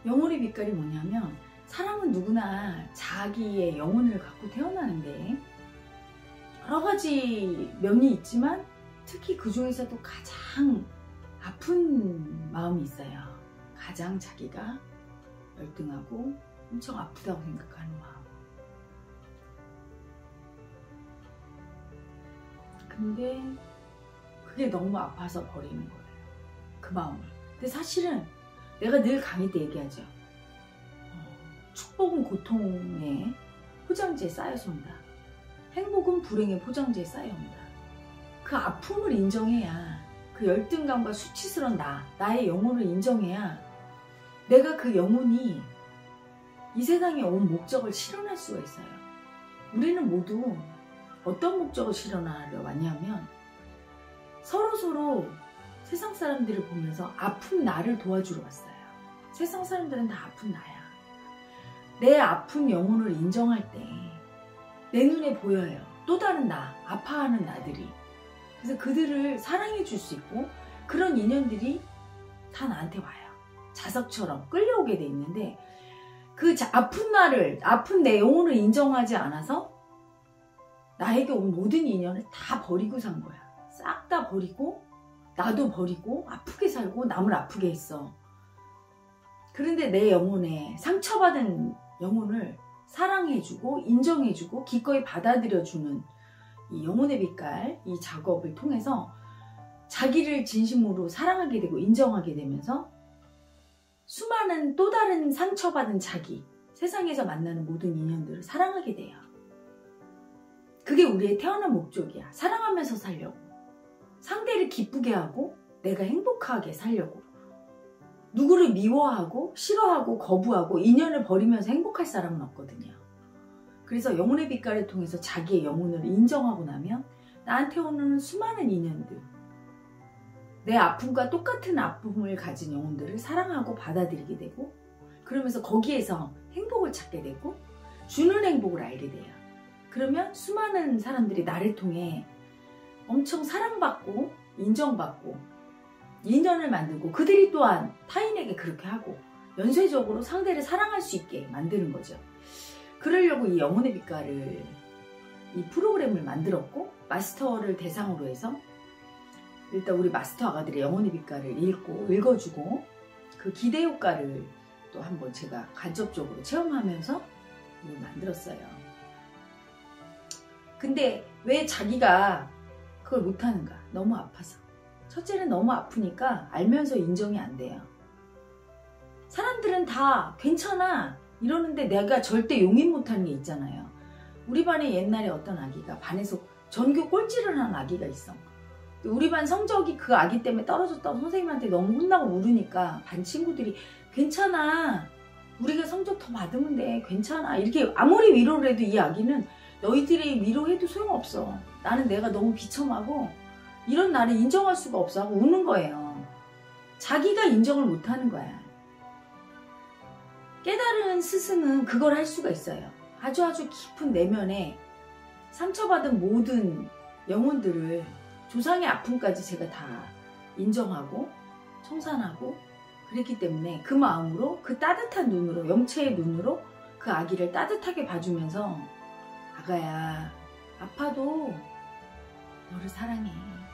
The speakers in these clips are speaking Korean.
영혼의 빛깔이 뭐냐면, 사람은 누구나 자기의 영혼을 갖고 태어나는데 여러 가지 면이 있지만 특히 그 중에서도 가장 아픈 마음이 있어요. 가장 자기가 열등하고 엄청 아프다고 생각하는 마음. 근데 그게 너무 아파서 버리는 거예요. 그 마음을. 근데 사실은 내가 늘 강의 때 얘기하죠. 축복은 고통의 포장지에 쌓여서 온다. 행복은 불행의 포장지에 쌓여온다. 그 아픔을 인정해야, 그 열등감과 수치스러운 나의 영혼을 인정해야 내가 그 영혼이 이 세상에 온 목적을 실현할 수가 있어요. 우리는 모두 어떤 목적을 실현하려 왔냐면 서로서로 세상 사람들을 보면서 아픈 나를 도와주러 왔어요. 세상 사람들은 다 아픈 나야. 내 아픈 영혼을 인정할 때 내 눈에 보여요. 또 다른 나, 아파하는 나들이. 그래서 그들을 사랑해 줄 수 있고 그런 인연들이 다 나한테 와요. 자석처럼 끌려오게 돼 있는데 그 아픈 나를, 아픈 내 영혼을 인정하지 않아서 나에게 온 모든 인연을 다 버리고 산 거야. 싹 다 버리고 나도 버리고 아프게 살고 남을 아프게 했어. 그런데 내 영혼에 상처받은 영혼을 사랑해주고 인정해주고 기꺼이 받아들여주는 이 영혼의 빛깔, 이 작업을 통해서 자기를 진심으로 사랑하게 되고 인정하게 되면서 수많은 또 다른 상처받은 자기, 세상에서 만나는 모든 인연들을 사랑하게 돼요. 그게 우리의 태어난 목적이야. 사랑하면서 살려고. 상대를 기쁘게 하고 내가 행복하게 살려고. 누구를 미워하고 싫어하고 거부하고 인연을 버리면서 행복할 사람은 없거든요. 그래서 영혼의 빛깔을 통해서 자기의 영혼을 인정하고 나면 나한테 오는 수많은 인연들, 내 아픔과 똑같은 아픔을 가진 영혼들을 사랑하고 받아들이게 되고 그러면서 거기에서 행복을 찾게 되고 주는 행복을 알게 돼요. 그러면 수많은 사람들이 나를 통해 엄청 사랑받고 인정받고 인연을 만들고 그들이 또한 타인에게 그렇게 하고 연쇄적으로 상대를 사랑할 수 있게 만드는 거죠. 그러려고 이 영혼의 빛깔을, 이 프로그램을 만들었고 마스터를 대상으로 해서 일단 우리 마스터 아가들의 영혼의 빛깔을 읽어주고 그 기대 효과를 또 한번 제가 간접적으로 체험하면서 만들었어요. 근데 왜 자기가 그걸 못하는가? 너무 아파서. 첫째는 너무 아프니까 알면서 인정이 안 돼요. 사람들은 다 괜찮아 이러는데 내가 절대 용인 못하는 게 있잖아요. 우리 반에 옛날에 어떤 아기가 반에서 전교 꼴찌를 하는 아기가 있어. 우리 반 성적이 그 아기 때문에 떨어졌다고 선생님한테 너무 혼나고 울으니까 반 친구들이 괜찮아, 우리가 성적 더 받으면 돼, 괜찮아 이렇게 아무리 위로를 해도 이 아기는 너희들이 위로해도 소용없어, 나는 내가 너무 비참하고 이런 나를 인정할 수가 없어 하고 우는 거예요. 자기가 인정을 못하는 거야. 깨달은 스승은 그걸 할 수가 있어요. 아주 깊은 내면에 상처받은 모든 영혼들을, 조상의 아픔까지 제가 다 인정하고 청산하고 그랬기 때문에 그 마음으로, 그 따뜻한 눈으로, 영체의 눈으로 그 아기를 따뜻하게 봐주면서 아가야, 아파도 너를 사랑해,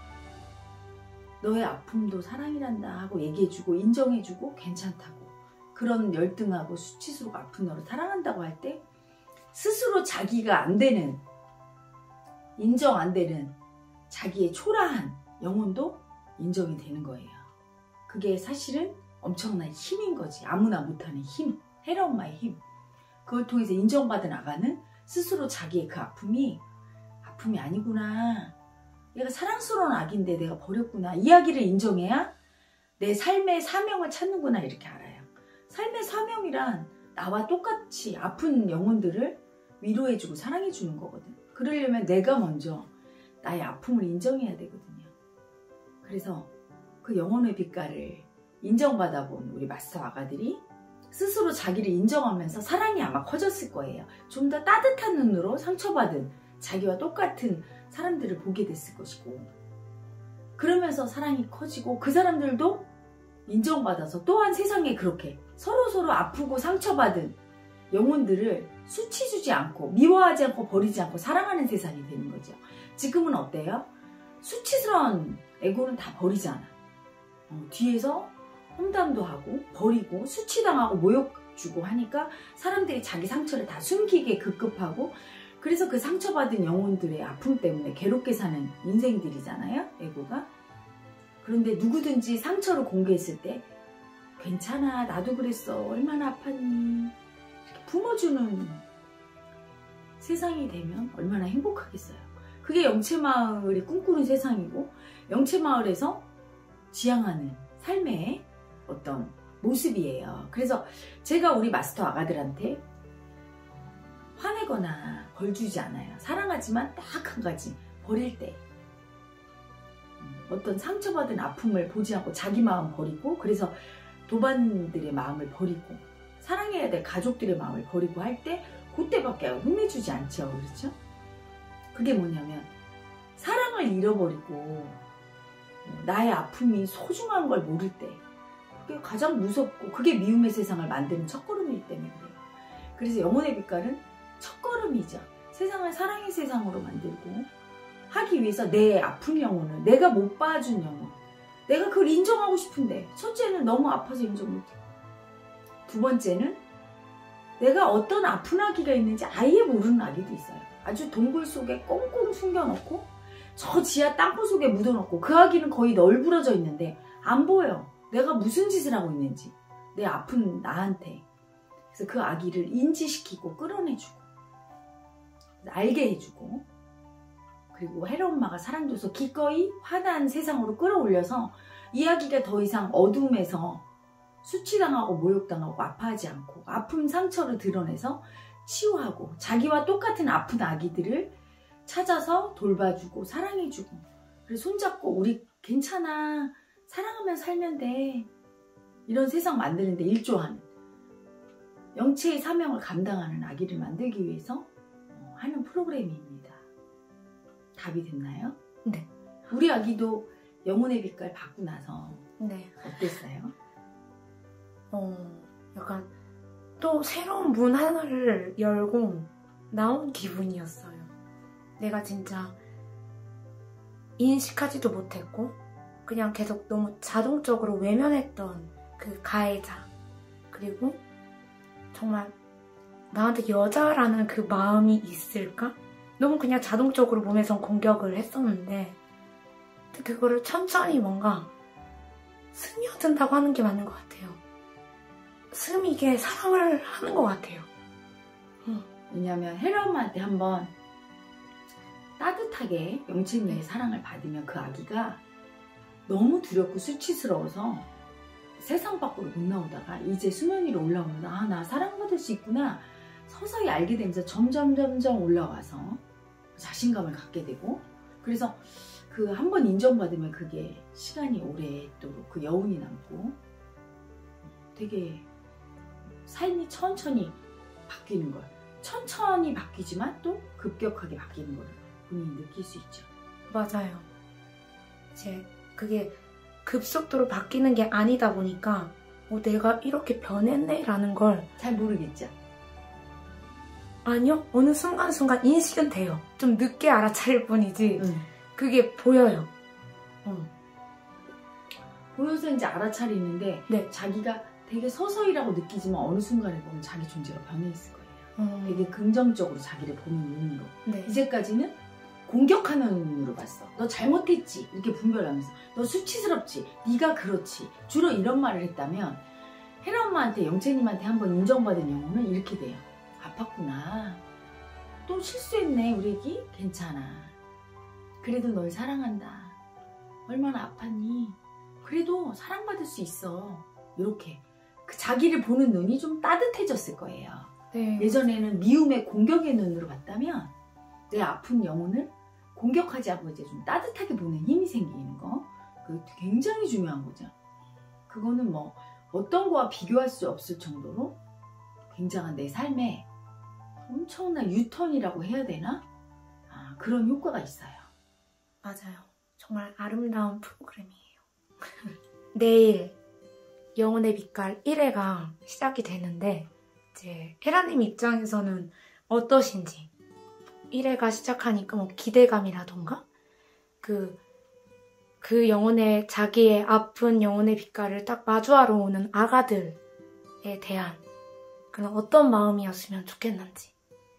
너의 아픔도 사랑이란다 하고 얘기해주고 인정해주고 괜찮다고, 그런 열등하고 수치스럽고 아픈 너를 사랑한다고 할 때 스스로 자기가 안 되는, 인정 안 되는 자기의 초라한 영혼도 인정이 되는 거예요. 그게 사실은 엄청난 힘인 거지. 아무나 못하는 힘, 헤라 엄마의 힘. 그걸 통해서 인정받은 아가는 스스로 자기의 그 아픔이 아니구나, 얘가 사랑스러운 아기인데 내가 버렸구나, 이야기를 인정해야 내 삶의 사명을 찾는구나 이렇게 알아요. 삶의 사명이란 나와 똑같이 아픈 영혼들을 위로해주고 사랑해주는 거거든. 그러려면 내가 먼저 나의 아픔을 인정해야 되거든요. 그래서 그 영혼의 빛깔을 인정받아본 우리 마스터 아가들이 스스로 자기를 인정하면서 사랑이 아마 커졌을 거예요. 좀 더 따뜻한 눈으로 상처받은 자기와 똑같은 사람들을 보게 됐을 것이고, 그러면서 사랑이 커지고 그 사람들도 인정받아서 또한 세상에 그렇게 서로서로 아프고 상처받은 영혼들을 수치 주지 않고 미워하지 않고 버리지 않고 사랑하는 세상이 되는 거죠. 지금은 어때요? 수치스러운 에고는 다 버리잖아. 뒤에서 험담도 하고 버리고 수치당하고 모욕 주고 하니까 사람들이 자기 상처를 다 숨기게 급급하고, 그래서 그 상처받은 영혼들의 아픔 때문에 괴롭게 사는 인생들이잖아요, 에고가. 그런데 누구든지 상처를 공개했을 때 괜찮아, 나도 그랬어, 얼마나 아팠니, 이렇게 품어주는 세상이 되면 얼마나 행복하겠어요. 그게 영채마을이 꿈꾸는 세상이고, 영채마을에서 지향하는 삶의 어떤 모습이에요. 그래서 제가 우리 마스터 아가들한테 화내거나 벌 주지 않아요. 사랑하지만 딱 한 가지, 버릴 때 어떤 상처받은 아픔을 보지 않고 자기 마음 버리고, 그래서 도반들의 마음을 버리고 사랑해야 될 가족들의 마음을 버리고 할 때 그때밖에 혼내주지 않죠. 그렇죠? 그게 뭐냐면 사랑을 잃어버리고 나의 아픔이 소중한 걸 모를 때, 그게 가장 무섭고 그게 미움의 세상을 만드는 첫걸음이기 때문에 그래요. 그래서 영혼의 빛깔은 첫걸음이죠. 세상을 사랑의 세상으로 만들고 하기 위해서 내 아픈 영혼을, 내가 못 봐준 영혼, 내가 그걸 인정하고 싶은데, 첫째는 너무 아파서 인정 못해. 두 번째는 내가 어떤 아픈 아기가 있는지 아예 모르는 아기도 있어요. 아주 동굴 속에 꽁꽁 숨겨놓고 저 지하 땅굴 속에 묻어놓고 그 아기는 거의 널브러져 있는데 안 보여. 내가 무슨 짓을 하고 있는지, 내 아픈 나한테. 그래서 그 아기를 인지시키고 끌어내주고 알게 해주고, 그리고 혜라 엄마가 사랑 줘서 기꺼이 환한 세상으로 끌어올려서 이 아기가 더 이상 어둠에서 수치당하고 모욕당하고 아파하지 않고 아픔 상처를 드러내서 치유하고 자기와 똑같은 아픈 아기들을 찾아서 돌봐주고 사랑해주고, 그래서 손잡고 우리 괜찮아, 사랑하면 살면 돼, 이런 세상 만드는데 일조하는, 영체의 사명을 감당하는 아기를 만들기 위해서 하는 프로그램입니다. 답이 됐나요? 네. 우리 아기도 영혼의 빛깔 받고 나서 네. 어땠어요? 약간 또 새로운 문 하나를 열고 나온 기분이었어요. 내가 진짜 인식하지도 못했고 그냥 계속 너무 자동적으로 외면했던 그 가해자, 그리고 정말 나한테 여자라는 그 마음이 있을까? 너무 그냥 자동적으로 몸에선 공격을 했었는데, 그거를 천천히 뭔가 스며든다고 하는 게 맞는 것 같아요. 스미게 사랑을 하는 것 같아요. 왜냐면 혜라 엄마한테 한번 따뜻하게 영채님의 사랑을 받으면 그 아기가 너무 두렵고 수치스러워서 세상 밖으로 못 나오다가 이제 수면 위로 올라오면 나 사랑받을 수 있구나 서서히 알게 되면서 점점 올라와서 자신감을 갖게 되고, 그래서 그 한 번 인정받으면 그게 시간이 오래도록 그 여운이 남고 되게 삶이 천천히 바뀌는 걸, 천천히 바뀌지만 또 급격하게 바뀌는 걸 본인이 느낄 수 있죠. 맞아요. 이제 그게 급속도로 바뀌는 게 아니다 보니까 내가 이렇게 변했네 라는 걸 잘 모르겠죠? 아니요. 어느 순간순간 인식은 돼요. 좀 늦게 알아차릴 뿐이지 그게 보여요. 보여서 이제 알아차리는데 네. 자기가 되게 서서히라고 느끼지만 어느 순간에 보면 자기 존재가 변해 있을 거예요. 되게 긍정적으로 자기를 보는 눈으로. 네. 이제까지는 공격하는 눈으로 봤어. 너 잘못했지 이렇게 분별하면서, 너 수치스럽지, 네가 그렇지, 주로 이런 말을 했다면, 혜라 엄마한테 영채님한테 한번 인정받은 영혼은 이렇게 돼요. 아팠구나, 또 실수했네 우리 애기, 괜찮아, 그래도 널 사랑한다, 얼마나 아팠니, 그래도 사랑받을 수 있어, 이렇게 그 자기를 보는 눈이 좀 따뜻해졌을 거예요. 네. 예전에는 미움의 공격의 눈으로 봤다면 내 아픈 영혼을 공격하지 않고 이제 좀 따뜻하게 보는 힘이 생기는 거, 그게 굉장히 중요한 거죠. 그거는 뭐 어떤 거와 비교할 수 없을 정도로 굉장한 내 삶에 엄청난 유턴이라고 해야 되나? 그런 효과가 있어요. 맞아요. 정말 아름다운 프로그램이에요. 내일 영혼의 빛깔 1회가 시작이 되는데 이제 헤라님 입장에서는 어떠신지 1회가 시작하니까 뭐 기대감이라던가 그 자기의 아픈 영혼의 빛깔을 딱 마주하러 오는 아가들에 대한 그런 어떤 마음이었으면 좋겠는지.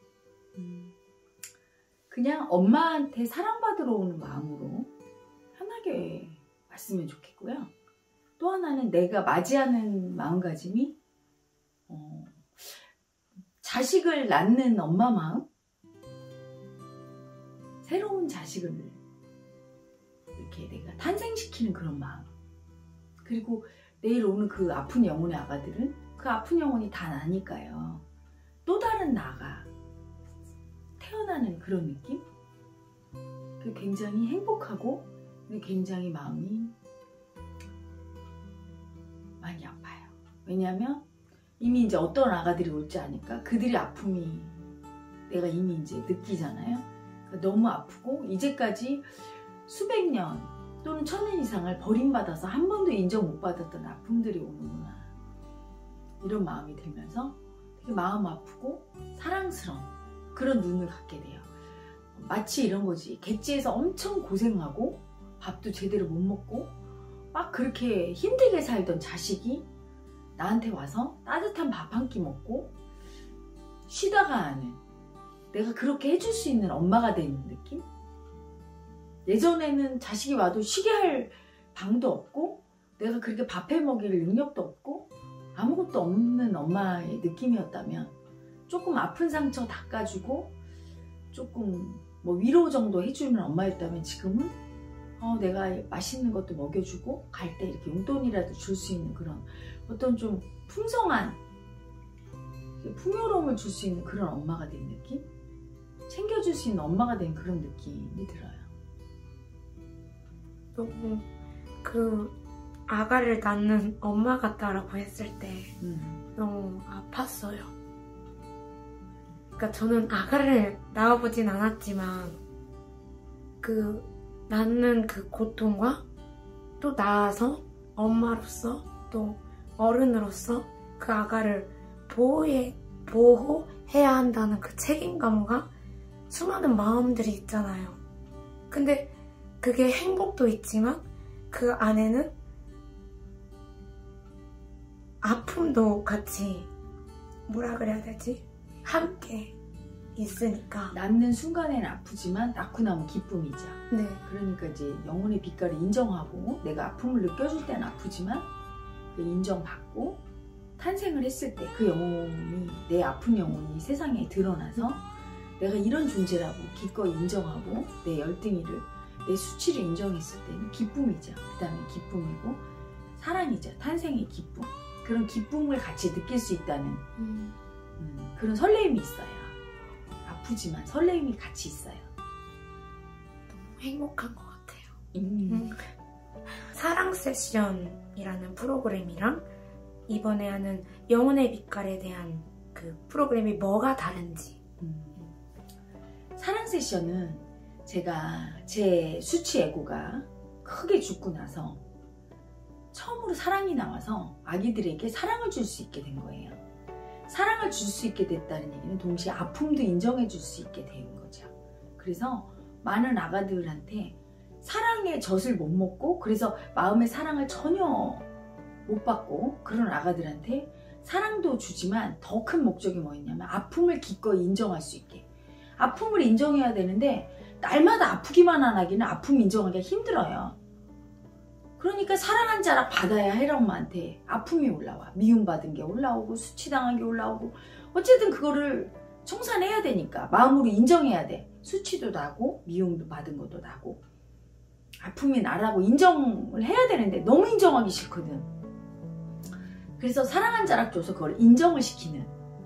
그냥 엄마한테 사랑받으러 오는 마음으로 편하게 왔으면 좋겠고요. 또 하나는 내가 맞이하는 마음가짐이 자식을 낳는 엄마 마음? 새로운 자식을 이렇게 내가 탄생시키는 그런 마음. 그리고 내일 오는 그 아픈 영혼의 아가들은 그 아픈 영혼이 다 나니까요. 또 다른 나가 태어나는 그런 느낌? 굉장히 행복하고 굉장히 마음이 많이 아파요. 왜냐하면 이미 이제 어떤 아가들이 올지 아니까 그들의 아픔이 내가 이미 이제 느끼잖아요. 그러니까 너무 아프고 이제까지 수백 년 또는 1000년 이상을 버림받아서 한 번도 인정 못 받았던 아픔들이 오는구나. 이런 마음이 들면서 되게 마음 아프고 사랑스러운 그런 눈을 갖게 돼요. 마치 이런 거지. 객지에서 엄청 고생하고 밥도 제대로 못 먹고 막 그렇게 힘들게 살던 자식이 나한테 와서 따뜻한 밥 한 끼 먹고 쉬다가 하는, 내가 그렇게 해줄 수 있는 엄마가 되는 느낌? 예전에는 자식이 와도 쉬게 할 방도 없고 내가 그렇게 밥해 먹일 능력도 없고 아무것도 없는 엄마의 느낌이었다면 조금 아픈 상처 닦아주고 조금 뭐 위로 정도 해주는 엄마였다면 지금은 내가 맛있는 것도 먹여주고 갈 때 이렇게 용돈이라도 줄 수 있는 그런 어떤 좀 풍성한 풍요로움을 줄 수 있는 그런 엄마가 된 느낌? 챙겨줄 수 있는 엄마가 된 그런 느낌이 들어요. 너무 그 아가를 낳는 엄마 같다라고 했을 때 너무 아팠어요. 그러니까 저는 아가를 낳아보진 않았지만 그 낳는 그 고통과 또 낳아서 엄마로서 또 어른으로서 그 아가를 보호해야 한다는 그 책임감과 수많은 마음들이 있잖아요. 근데 그게 행복도 있지만 그 안에는 아픔도 같이 뭐라 그래야 되지? 함께 있으니까. 낳는 순간에는 아프지만 낳고 나면 기쁨이죠. 네. 그러니까 이제 영혼의 빛깔을 인정하고 내가 아픔을 느껴줄 때는 아프지만 인정받고 탄생을 했을 때 그 영혼이, 내 아픈 영혼이 세상에 드러나서 내가 이런 존재라고 기꺼이 인정하고 내 열등이를, 내 수치를 인정했을 때는 기쁨이죠. 그 다음에 기쁨이고 사랑이죠. 탄생의 기쁨. 그런 기쁨을 같이 느낄 수 있다는 그런 설레임이 있어요. 아프지만 설레임이 같이 있어요. 너무 행복한 것 같아요. 사랑 세션이라는 프로그램이랑 이번에 하는 영혼의 빛깔에 대한 그 프로그램이 뭐가 다른지. 사랑 세션은 제가 제 수치 에고가 크게 죽고 나서 처음으로 사랑이 나와서 아기들에게 사랑을 줄 수 있게 된 거예요. 사랑을 줄 수 있게 됐다는 얘기는 동시에 아픔도 인정해 줄 수 있게 된 거죠. 그래서 많은 아가들한테 사랑의 젖을 못 먹고 그래서 마음의 사랑을 전혀 못 받고 그런 아가들한테 사랑도 주지만 더 큰 목적이 뭐였냐면 아픔을 기꺼이 인정할 수 있게. 아픔을 인정해야 되는데 날마다 아프기만 한 아기는 아픔 인정하기가 힘들어요. 그러니까 사랑한 자락 받아야 해라 엄마한테 아픔이 올라와. 미움받은 게 올라오고 수치당한 게 올라오고 어쨌든 그거를 청산해야 되니까 마음으로 인정해야 돼. 수치도 나고 미움도 받은 것도 나고 아픔이 나라고 인정을 해야 되는데 너무 인정하기 싫거든. 그래서 사랑한 자락 줘서 그걸 인정을 시키는.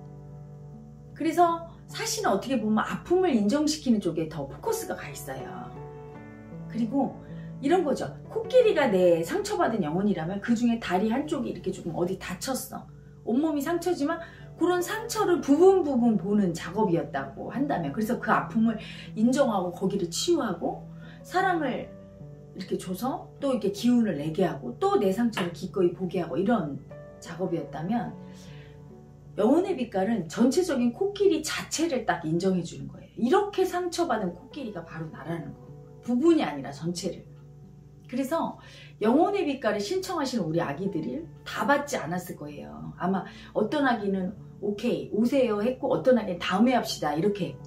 그래서 사실은 어떻게 보면 아픔을 인정시키는 쪽에 더 포커스가 가 있어요. 그리고 이런 거죠. 코끼리가 내 상처받은 영혼이라면 그 중에 다리 한쪽이 이렇게 조금 어디 다쳤어. 온몸이 상처지만 그런 상처를 부분 보는 작업이었다고 한다면, 그래서 그 아픔을 인정하고 거기를 치유하고 사랑을 이렇게 줘서 또 이렇게 기운을 내게 하고 또 내 상처를 기꺼이 보게 하고 이런 작업이었다면, 영혼의 빛깔은 전체적인 코끼리 자체를 딱 인정해 주는 거예요. 이렇게 상처받은 코끼리가 바로 나라는 거. 부분이 아니라 전체를. 그래서 영혼의 빛깔을 신청하시는 우리 아기들이 다 받지 않았을 거예요. 아마 어떤 아기는 오케이 오세요 했고, 어떤 아기는 다음에 합시다 이렇게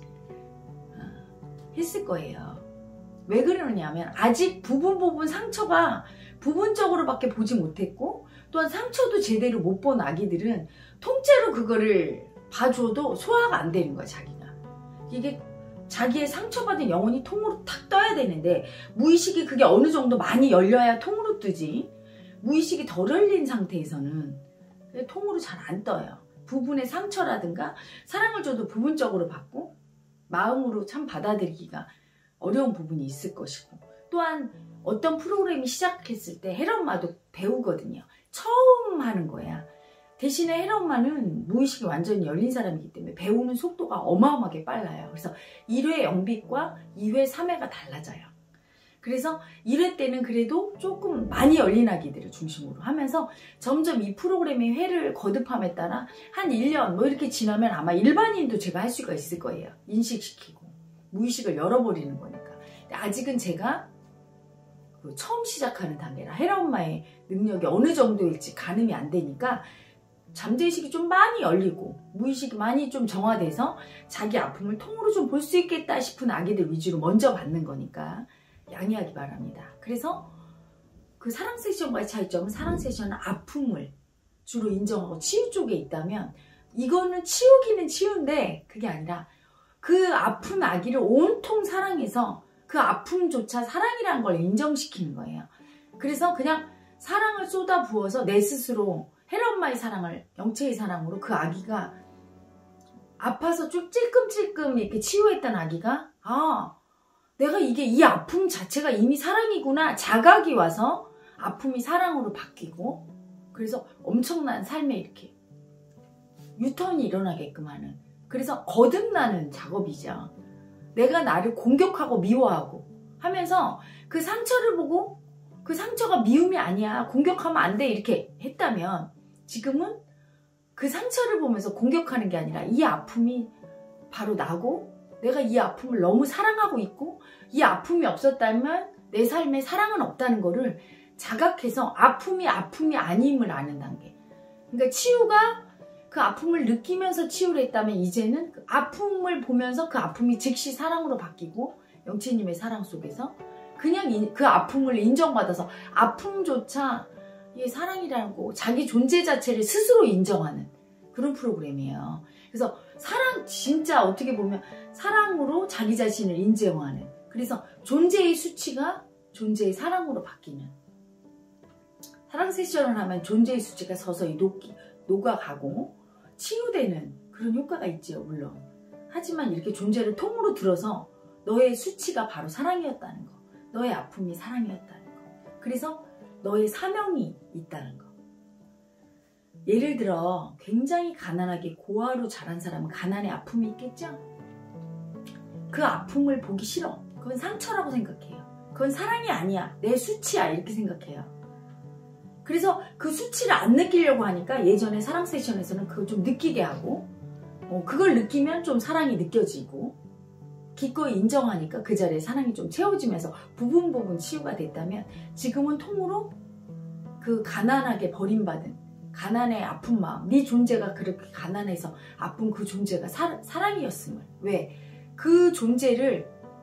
했을 거예요. 왜 그러냐면 아직 부분 상처가 부분적으로밖에 보지 못했고, 또한 상처도 제대로 못 본 아기들은 통째로 그거를 봐줘도 소화가 안 되는 거야, 자기가. 이게 자기의 상처받은 영혼이 통으로 탁 떠야 되는데, 무의식이 그게 어느 정도 많이 열려야 통으로 뜨지, 무의식이 덜 열린 상태에서는 통으로 잘 안 떠요. 부분의 상처라든가 사랑을 줘도 부분적으로 받고 마음으로 참 받아들이기가 어려운 부분이 있을 것이고, 또한 어떤 프로그램이 시작했을 때 혜라엄마도 배우거든요. 처음 하는 거야. 대신에 혜라엄마는 무의식이 완전히 열린 사람이기 때문에 배우는 속도가 어마어마하게 빨라요. 그래서 1회 영빛과 2회, 3회가 달라져요. 그래서 1회 때는 그래도 조금 많이 열린 아기들을 중심으로 하면서 점점 이 프로그램의 회를 거듭함에 따라 한 1년 뭐 이렇게 지나면 아마 일반인도 제가 할 수가 있을 거예요. 인식시키고 무의식을 열어버리는 거니까. 근데 아직은 제가 처음 시작하는 단계라 혜라엄마의 능력이 어느 정도일지 가늠이 안 되니까, 잠재의식이 좀 많이 열리고 무의식이 많이 좀 정화돼서 자기 아픔을 통으로 좀 볼 수 있겠다 싶은 아기들 위주로 먼저 받는 거니까 양해하기 바랍니다. 그래서 그 사랑 세션과의 차이점은, 사랑 세션은 아픔을 주로 인정하고 치유 쪽에 있다면, 이거는 치우기는 치유인데 그게 아니라 그 아픈 아기를 온통 사랑해서 그 아픔조차 사랑이라는 걸 인정시키는 거예요. 그래서 그냥 사랑을 쏟아 부어서 내 스스로 혜라엄마의 사랑을, 영체의 사랑으로 그 아기가 아파서 좀 찔끔찔끔 이렇게 치유했던 아기가, 아, 내가 이게 이 아픔 자체가 이미 사랑이구나, 자각이 와서 아픔이 사랑으로 바뀌고, 그래서 엄청난 삶에 이렇게 유턴이 일어나게끔 하는, 그래서 거듭나는 작업이죠. 내가 나를 공격하고 미워하고 하면서 그 상처를 보고 그 상처가 미움이 아니야, 공격하면 안 돼 이렇게 했다면, 지금은 그 상처를 보면서 공격하는 게 아니라 이 아픔이 바로 나고 내가 이 아픔을 너무 사랑하고 있고, 이 아픔이 없었다면 내 삶에 사랑은 없다는 거를 자각해서 아픔이 아님을 아는 단계. 그러니까 치유가 그 아픔을 느끼면서 치유를 했다면, 이제는 그 아픔을 보면서 그 아픔이 즉시 사랑으로 바뀌고, 영채님의 사랑 속에서 그냥 그 아픔을 인정받아서 아픔조차 이게 사랑이라는 거, 자기 존재 자체를 스스로 인정하는 그런 프로그램이에요. 그래서 사랑, 진짜 어떻게 보면 사랑으로 자기 자신을 인정하는, 그래서 존재의 수치가 존재의 사랑으로 바뀌는, 사랑 세션을 하면 존재의 수치가 서서히 녹아가고 치유되는 그런 효과가 있죠, 물론. 하지만 이렇게 존재를 통으로 들어서 너의 수치가 바로 사랑이었다는 거, 너의 아픔이 사랑이었다는 거, 그래서 너의 사명이 있다는 거. 예를 들어 굉장히 가난하게 고아로 자란 사람은 가난의 아픔이 있겠죠? 그 아픔을 보기 싫어. 그건 상처라고 생각해요. 그건 사랑이 아니야, 내 수치야 이렇게 생각해요. 그래서 그 수치를 안 느끼려고 하니까 예전에 사랑 세션에서는 그걸 좀 느끼게 하고, 그걸 느끼면 좀 사랑이 느껴지고, 기꺼이 인정하니까 그 자리에 사랑이 좀 채워지면서 부분 치유가 됐다면, 지금은 통으로 그 가난하게 버림받은 가난의 아픈 마음, 네 존재가 그렇게 가난해서 아픈 그 존재가 사랑이었음을, 왜? 그 존재를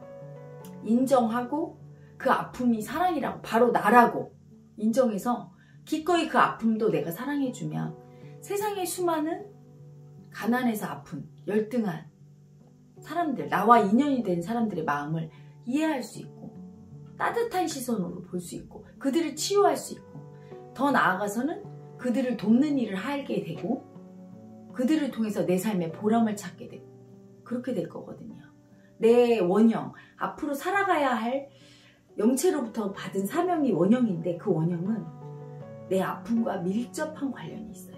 인정하고 그 아픔이 사랑이라고, 바로 나라고 인정해서 기꺼이 그 아픔도 내가 사랑해주면, 세상의 수많은 가난해서 아픈 열등한 사람들, 나와 인연이 된 사람들의 마음을 이해할 수 있고, 따뜻한 시선으로 볼 수 있고, 그들을 치유할 수 있고, 더 나아가서는 그들을 돕는 일을 하게 되고, 그들을 통해서 내 삶의 보람을 찾게 되고, 그렇게 될 거거든요. 내 원형, 앞으로 살아가야 할 영체로부터 받은 사명이 원형인데, 그 원형은 내 아픔과 밀접한 관련이 있어요.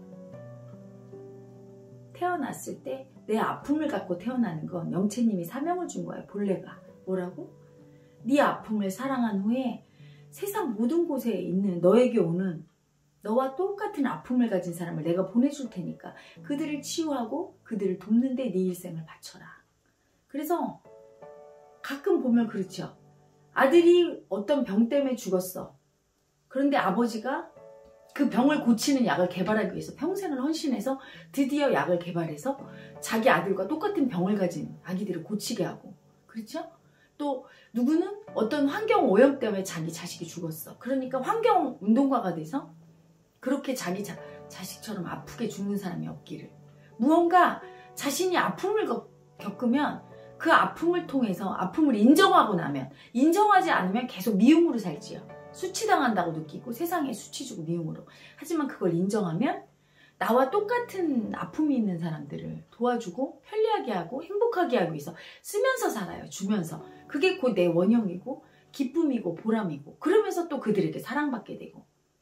태어났을 때 내 아픔을 갖고 태어나는 건 영채님이 사명을 준 거예요. 본래가 뭐라고? 네 아픔을 사랑한 후에 세상 모든 곳에 있는 너에게 오는 너와 똑같은 아픔을 가진 사람을 내가 보내줄 테니까 그들을 치유하고 그들을 돕는 데 네 일생을 바쳐라. 그래서 가끔 보면 그렇죠. 아들이 어떤 병 때문에 죽었어. 그런데 아버지가 그 병을 고치는 약을 개발하기 위해서 평생을 헌신해서 드디어 약을 개발해서 자기 아들과 똑같은 병을 가진 아기들을 고치게 하고, 그렇죠? 또 누구는 어떤 환경 오염 때문에 자기 자식이 죽었어. 그러니까 환경 운동가가 돼서 그렇게 자기 자식처럼 아프게 죽는 사람이 없기를. 무언가 자신이 아픔을 겪으면 그 아픔을 통해서 아픔을 인정하고 나면, 인정하지 않으면 계속 미움으로 살지요. 수치당한다고 느끼고 세상에 수치 주고 미움으로. 하지만 그걸 인정하면 나와 똑같은 아픔이 있는 사람들을 도와주고 편리하게 하고 행복하게 하기 위해서 쓰면서 살아요. 주면서. 그게 곧 내 원형이고 기쁨이고 보람이고, 그러면서 또 그들에게 사랑받게 되고.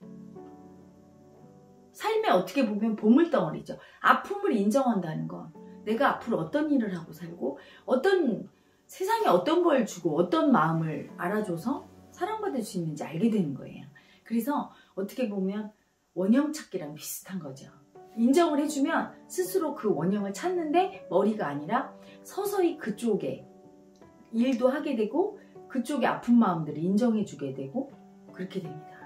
삶에 어떻게 보면 보물덩어리죠. 아픔을 인정한다는 건 내가 앞으로 어떤 일을 하고 살고 세상에 어떤 걸 주고 어떤 마음을 알아줘서 사랑받을 수 있는지 알게 되는 거예요. 그래서 어떻게 보면 원형 찾기랑 비슷한 거죠. 인정을 해주면 스스로 그 원형을 찾는데 머리가 아니라 서서히 그쪽에 일도 하게 되고 그쪽의 아픈 마음들을 인정해주게 되고 그렇게 됩니다.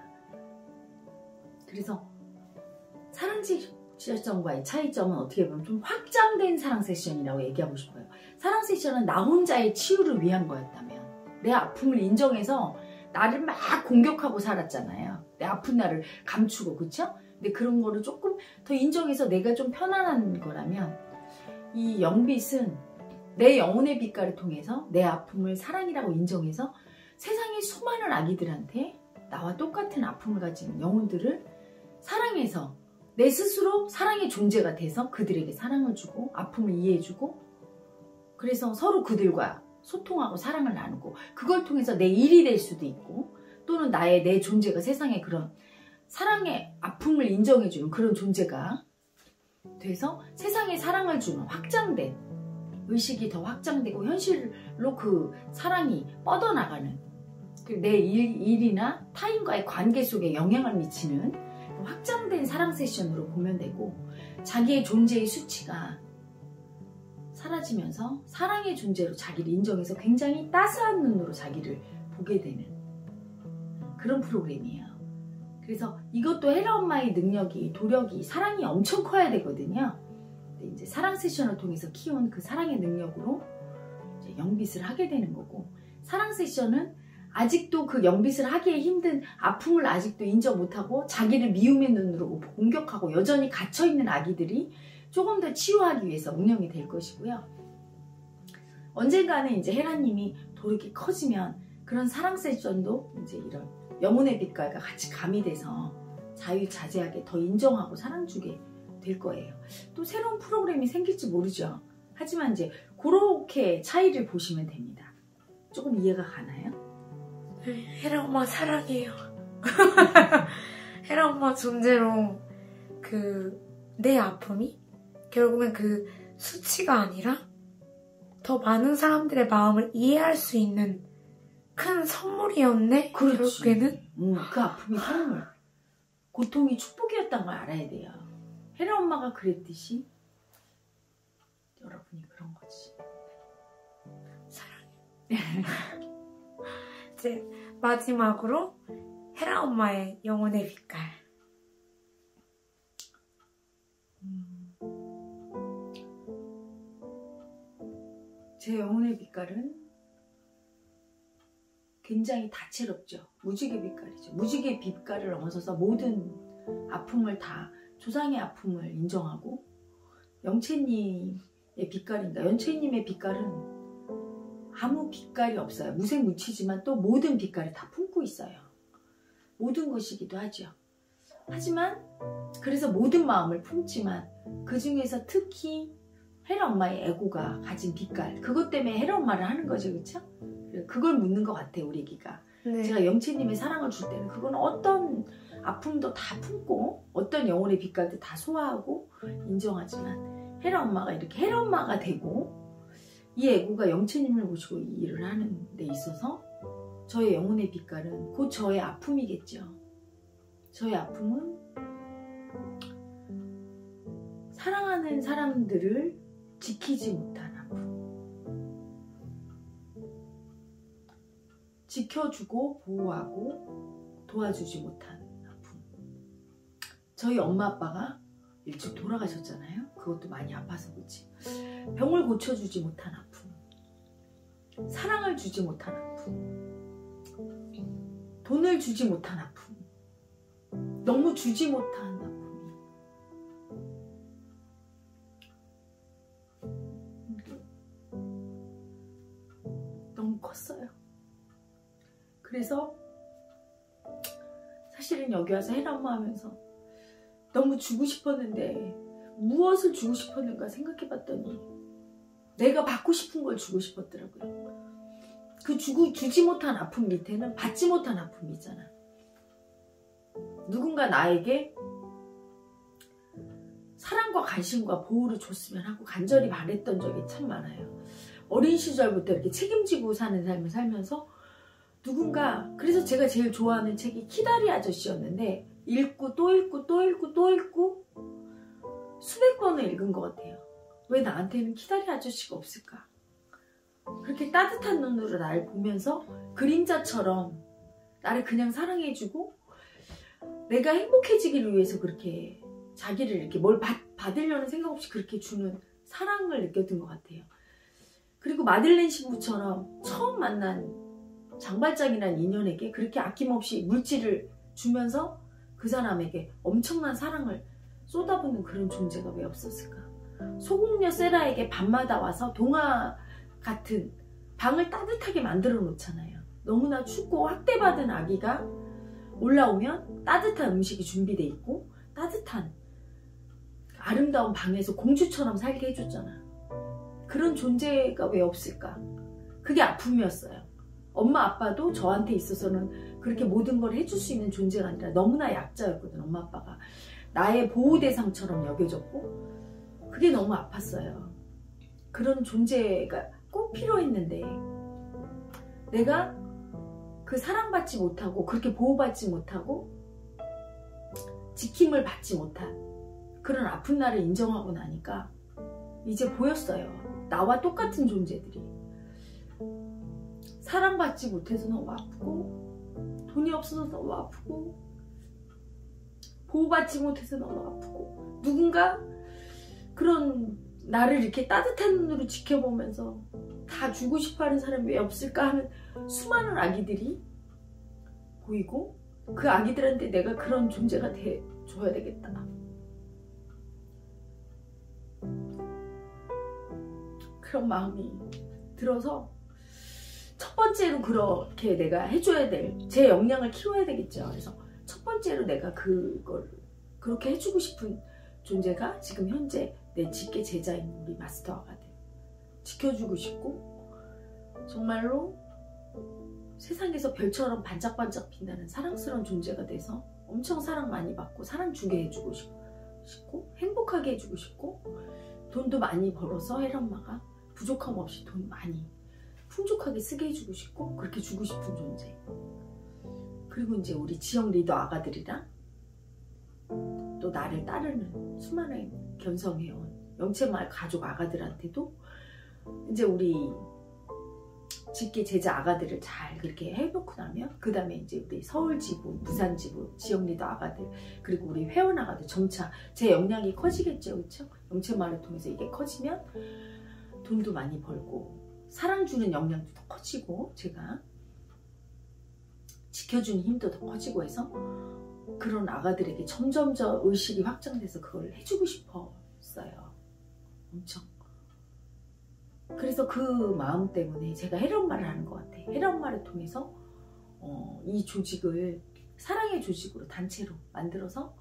그래서 사랑 세션과의 차이점은 어떻게 보면 좀 확장된 사랑 세션이라고 얘기하고 싶어요. 사랑 세션은 나 혼자의 치유를 위한 거였다면, 내 아픔을 인정해서 나를 막 공격하고 살았잖아요. 내 아픈 나를 감추고, 그쵸? 근데 그런 거를 조금 더 인정해서 내가 좀 편안한 거라면, 이 영빛은 내 영혼의 빛깔을 통해서 내 아픔을 사랑이라고 인정해서 세상의 수많은 아기들한테 나와 똑같은 아픔을 가진 영혼들을 사랑해서 내 스스로 사랑의 존재가 돼서 그들에게 사랑을 주고 아픔을 이해해주고, 그래서 서로 그들과 소통하고 사랑을 나누고, 그걸 통해서 내 일이 될 수도 있고, 또는 내 존재가 세상에 그런 사랑의 아픔을 인정해주는 그런 존재가 돼서 세상에 사랑을 주는 확장된 의식이 더 확장되고 현실로 그 사랑이 뻗어나가는, 내 일이나 타인과의 관계 속에 영향을 미치는 확장된 사랑 세션으로 보면 되고, 자기의 존재의 수치가 사라지면서 사랑의 존재로 자기를 인정해서 굉장히 따스한 눈으로 자기를 보게 되는 그런 프로그램이에요. 그래서 이것도 헤라 엄마의 능력이, 도력이, 사랑이 엄청 커야 되거든요. 근데 이제 사랑 세션을 통해서 키운 그 사랑의 능력으로 이제 영빛을 하게 되는 거고, 사랑 세션은 아직도 그 영빛을 하기에 힘든 아픔을 아직도 인정 못하고 자기를 미움의 눈으로 공격하고 여전히 갇혀있는 아기들이 조금 더 치유하기 위해서 운영이 될 것이고요. 언젠가는 이제 헤라님이 도력이 커지면 그런 사랑 세션도 이제 이런 영혼의 빛깔과 같이 가미돼서 자유자재하게 더 인정하고 사랑 주게 될 거예요. 또 새로운 프로그램이 생길지 모르죠. 하지만 이제 그렇게 차이를 보시면 됩니다. 조금 이해가 가나요? 헤라 엄마 사랑해요. 헤라 엄마 존재로 내 아픔이 결국엔 그 수치가 아니라 더 많은 사람들의 마음을 이해할 수 있는 큰 선물이었네. 그렇지. 결국에는 그 아픔이 선물, 고통이 축복이었다는 걸 알아야 돼요. 헤라 엄마가 그랬듯이 여러분이 그런 거지. 사랑해. 이제 마지막으로 헤라 엄마의 영혼의 빛깔. 제 영혼의 빛깔은 굉장히 다채롭죠. 무지개 빛깔이죠. 무지개 빛깔을 넘어서서 모든 아픔을 다, 조상의 아픔을 인정하고, 영채님의 빛깔인가, 연채님의 빛깔은 아무 빛깔이 없어요. 무색무취지만 또 모든 빛깔을 다 품고 있어요. 모든 것이기도 하죠. 하지만 그래서 모든 마음을 품지만 그 중에서 특히 헤라 엄마의 에고가 가진 빛깔, 그것 때문에 헤라 엄마를 하는 거죠. 그렇죠? 그걸 묻는 것 같아요. 우리 애기가. 네. 제가 영채님의 사랑을 줄 때는 그건 어떤 아픔도 다 품고 어떤 영혼의 빛깔도 다 소화하고 인정하지만, 헤라 엄마가 이렇게 헤라 엄마가 되고 이 애고가 영채님을 모시고 이 일을 하는 데 있어서 저의 영혼의 빛깔은 곧 저의 아픔이겠죠. 저의 아픔은 사랑하는 사람들을 지키지 못한 아픔, 지켜주고 보호하고 도와주지 못한 아픔. 저희 엄마 아빠가 일찍 돌아가셨잖아요. 그것도 많이 아파서 그렇지. 병을 고쳐주지 못한 아픔, 사랑을 주지 못한 아픔, 돈을 주지 못한 아픔, 너무 주지 못한 아픔이 너무 컸어요. 그래서 사실은 여기 와서 혜라 엄마 하면서 너무 주고 싶었는데 무엇을 주고 싶었는가 생각해봤더니 내가 받고 싶은 걸 주고 싶었더라고요. 그 주지 못한 아픔 밑에는 받지 못한 아픔이 있잖아. 누군가 나에게 사랑과 관심과 보호를 줬으면 하고 간절히 바랬던 적이 참 많아요. 어린 시절부터 이렇게 책임지고 사는 삶을 살면서 누군가, 그래서 제가 제일 좋아하는 책이 키다리 아저씨였는데 읽고 또 읽고 또 읽고 또 읽고 수백 번을 읽은 것 같아요. 왜 나한테는 키다리 아저씨가 없을까? 그렇게 따뜻한 눈으로 나를 보면서 그림자처럼 나를 그냥 사랑해주고 내가 행복해지기를 위해서 그렇게 자기를 이렇게 뭘 받으려는 생각 없이 그렇게 주는 사랑을 느꼈던 것 같아요. 그리고 마들렌 신부처럼 처음 만난 장발장이라는 인연에게 그렇게 아낌없이 물질을 주면서 그 사람에게 엄청난 사랑을 쏟아붓는 그런 존재가 왜 없었을까? 소공녀 세라에게 밤마다 와서 동화 같은 방을 따뜻하게 만들어 놓잖아요. 너무나 춥고 학대받은 아기가 올라오면 따뜻한 음식이 준비돼 있고 따뜻한 아름다운 방에서 공주처럼 살게 해줬잖아. 그런 존재가 왜 없을까? 그게 아픔이었어요. 엄마 아빠도 저한테 있어서는 그렇게 모든 걸 해줄 수 있는 존재가 아니라 너무나 약자였거든. 엄마 아빠가 나의 보호 대상처럼 여겨졌고 그게 너무 아팠어요. 그런 존재가 꼭 필요했는데 내가 그 사랑받지 못하고 그렇게 보호받지 못하고 지킴을 받지 못한 그런 아픈 나를 인정하고 나니까 이제 보였어요. 나와 똑같은 존재들이 사랑받지 못해서 너무 아프고 돈이 없어서 너무 아프고 보호받지 못해서 너무 아프고 누군가 그런 나를 이렇게 따뜻한 눈으로 지켜보면서 다 주고 싶어하는 사람이 왜 없을까 하는 수많은 아기들이 보이고 그 아기들한테 내가 그런 존재가 돼줘야 되겠다. 그런 마음이 들어서 첫 번째로 그렇게 내가 해줘야 될 제 역량을 키워야 되겠죠. 그래서 첫 번째로 내가 그걸 그렇게 해주고 싶은 존재가 지금 현재 내 직계 제자인 우리 마스터 아가들 지켜주고 싶고 정말로 세상에서 별처럼 반짝반짝 빛나는 사랑스러운 존재가 돼서 엄청 사랑 많이 받고 사랑 주게 해주고 싶고 행복하게 해주고 싶고 돈도 많이 벌어서 혜라 엄마가 부족함 없이 돈 많이 풍족하게 쓰게 해주고 싶고 그렇게 주고 싶은 존재. 그리고 이제 우리 지역 리더 아가들이랑 또 나를 따르는 수많은 견성해온 영채마을 가족 아가들한테도 이제 우리 직계 제자 아가들을 잘 그렇게 해놓고 나면 그 다음에 이제 우리 서울 지부, 부산 지부, 지역 리더 아가들 그리고 우리 회원 아가들 점차 제 역량이 커지겠죠. 그렇죠? 영채마을을 통해서 이게 커지면 돈도 많이 벌고 사랑 주는 역량도 더 커지고 제가 지켜주는 힘도 더 커지고 해서 그런 아가들에게 점점 더 의식이 확장돼서 그걸 해주고 싶었어요. 엄청. 그래서 그 마음 때문에 제가 혜라 엄마를 하는 것 같아. 혜라 엄마를 통해서 이 조직을 사랑의 조직으로 단체로 만들어서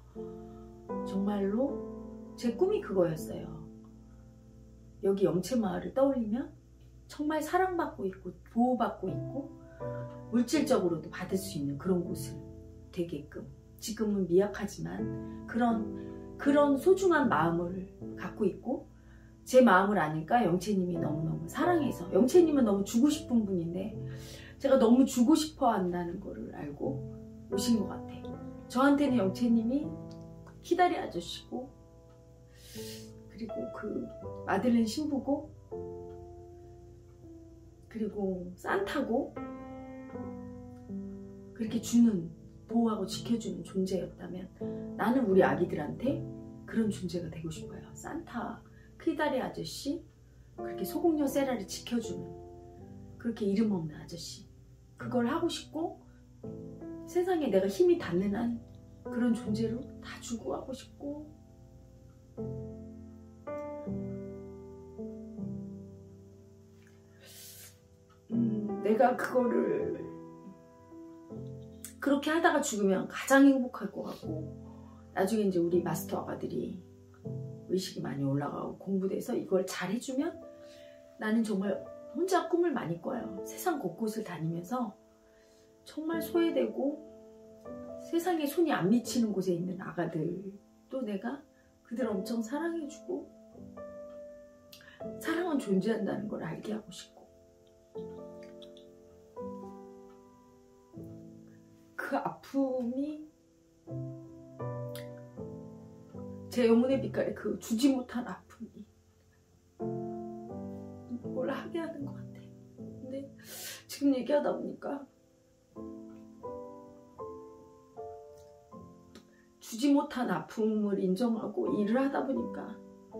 정말로 제 꿈이 그거였어요. 여기 영채마을을 떠올리면 정말 사랑받고 있고 보호받고 있고 물질적으로도 받을 수 있는 그런 곳을 되게끔 지금은 미약하지만 그런 소중한 마음을 갖고 있고 제 마음을 아니까 영채님이 너무너무 사랑해서 영채님은 너무 주고 싶은 분인데 제가 너무 주고 싶어 한다는 거를 알고 오신 것 같아. 저한테는 영채님이 키다리 아저씨고, 그리고 그 마들렌 신부고, 그리고 산타고, 그렇게 주는, 보호하고 지켜주는 존재였다면 나는 우리 아기들한테 그런 존재가 되고 싶어요. 산타, 키다리 아저씨, 그렇게 소공녀 세라를 지켜주는 그렇게 이름 없는 아저씨, 그걸 하고 싶고, 세상에 내가 힘이 닿는 한 그런 존재로 다 주고 하고 싶고, 내가 그거를 그렇게 하다가 죽으면 가장 행복할 것 같고, 나중에 이제 우리 마스터 아가들이 의식이 많이 올라가고 공부돼서 이걸 잘 해주면 나는 정말 혼자 꿈을 많이 꿔요. 세상 곳곳을 다니면서 정말 소외되고 세상에 손이 안 미치는 곳에 있는 아가들도 내가 그들 엄청 사랑해주고, 사랑은 존재한다는 걸 알게 하고 싶고, 그 아픔이 제 영혼의 빛깔에 그 주지 못한 아픔이 뭘 하게 하는 것 같아. 근데 지금 얘기하다 보니까 주지 못한 아픔을 인정하고 일을 하다 보니까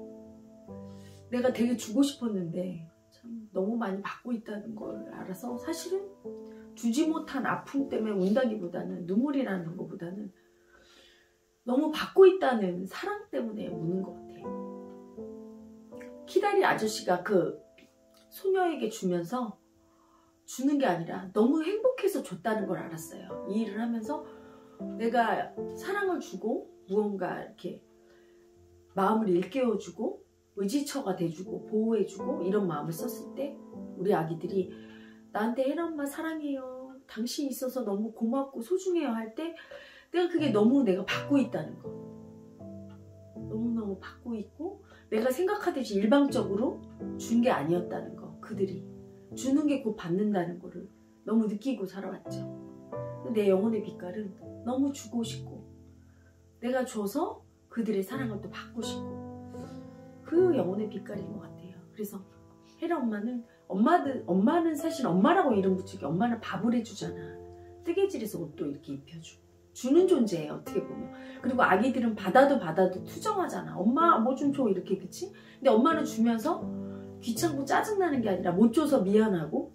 내가 되게 주고 싶었는데 참 너무 많이 받고 있다는 걸 알아서, 사실은 주지 못한 아픔 때문에 운다기보다는, 눈물이라는 것보다는 너무 받고 있다는 사랑 때문에 우는 것 같아요. 키다리 아저씨가 그 소녀에게 주면서 주는 게 아니라 너무 행복해서 줬다는 걸 알았어요. 이 일을 하면서 내가 사랑을 주고 무언가 이렇게 마음을 일깨워주고 의지처가 돼주고 보호해주고 이런 마음을 썼을 때 우리 아기들이 나한테 혜라 엄마 사랑해요, 당신 있어서 너무 고맙고 소중해요 할 때 내가 그게 너무 내가 받고 있다는 거, 너무너무 받고 있고 내가 생각하듯이 일방적으로 준 게 아니었다는 거, 그들이 주는 게 곧 받는다는 거를 너무 느끼고 살아왔죠. 내 영혼의 빛깔은 너무 주고 싶고 내가 줘서 그들의 사랑을 또 받고 싶고, 그 영혼의 빛깔인 것 같아요. 그래서 혜라 엄마는 사실 엄마라고 이름 붙이기, 엄마는 밥을 해주잖아. 뜨개질해서 옷도 이렇게 입혀주고 주는 존재예요, 어떻게 보면. 그리고 아기들은 받아도 투정하잖아. 엄마 뭐 좀 줘 이렇게, 그치? 근데 엄마는 주면서 귀찮고 짜증나는 게 아니라 못 줘서 미안하고.